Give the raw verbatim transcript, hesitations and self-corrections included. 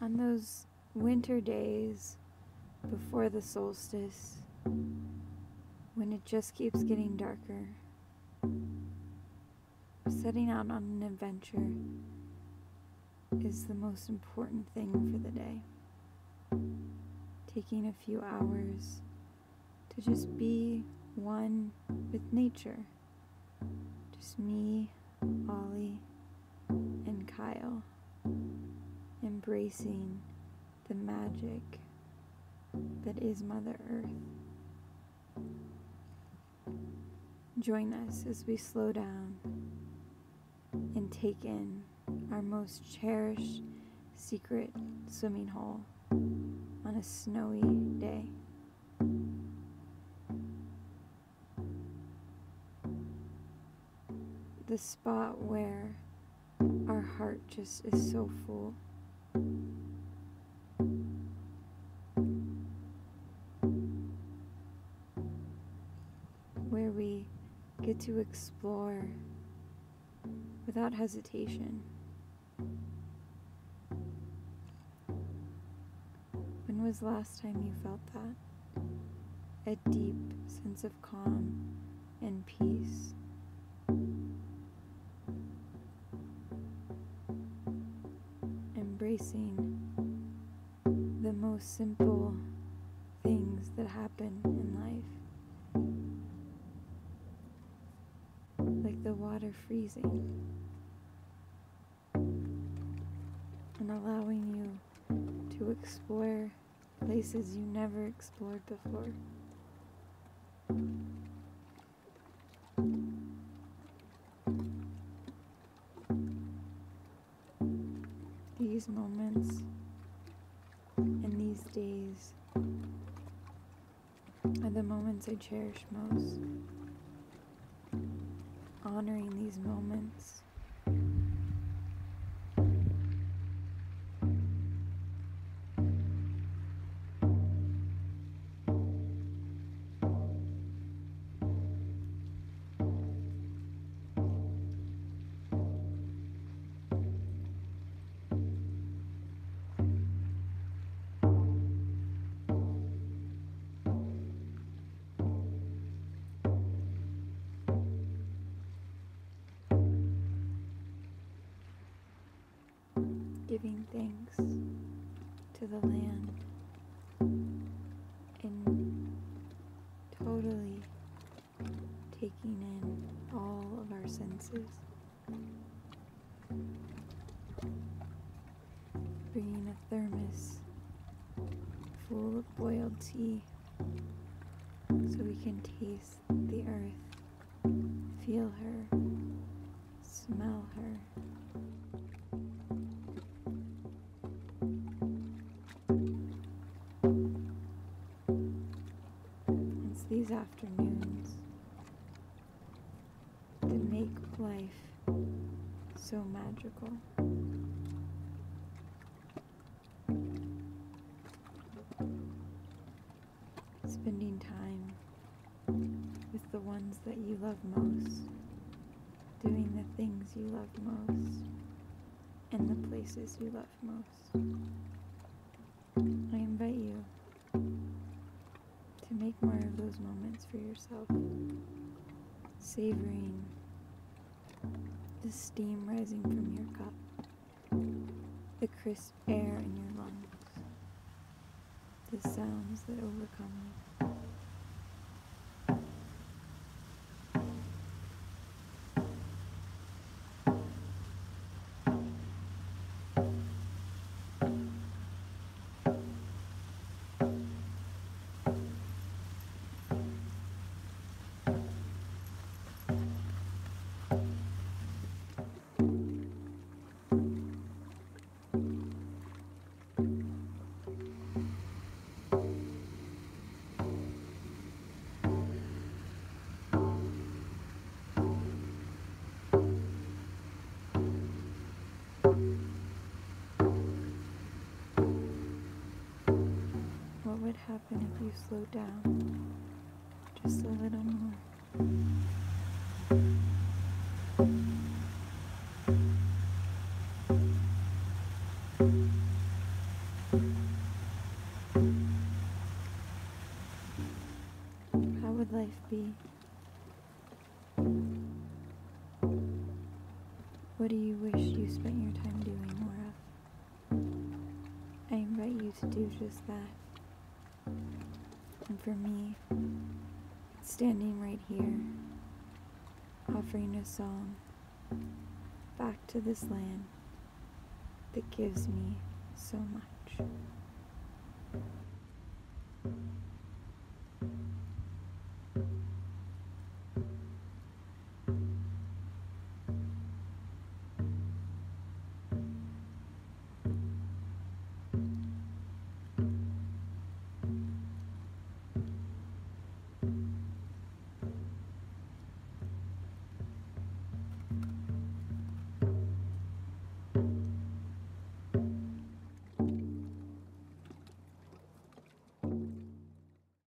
On those winter days before the solstice, when it just keeps getting darker, setting out on an adventure is the most important thing for the day. Taking a few hours to just be one with nature. Just me, Ollie, and Kyle, embracing the magic that is Mother Earth. Join us as we slow down and take in our most cherished secret swimming hole on a snowy day. The spot where our heart just is so full. Where we get to explore without hesitation. When was the last time you felt that? A deep sense of calm and peace. Embracing the most simple things that happen in life. Like the water freezing and allowing you to explore places you never explored before. These moments and these days are the moments I cherish most. Honoring these moments, giving thanks to the land, and totally taking in all of our senses. Bringing a thermos full of boiled tea so we can taste the earth, feel her, smell her. It's these afternoons that make life so magical. Spending time with the ones that you love most, doing the things you love most, and the places you love most. I invite you to make more of those moments for yourself, savoring the steam rising from your cup, the crisp air in your lungs, the sounds that overcome you. What would happen if you slowed down just a little more? How would life be? What do you wish you spent your time doing more of? I invite you to do just that. And for me, standing right here, offering a song back to this land that gives me so much.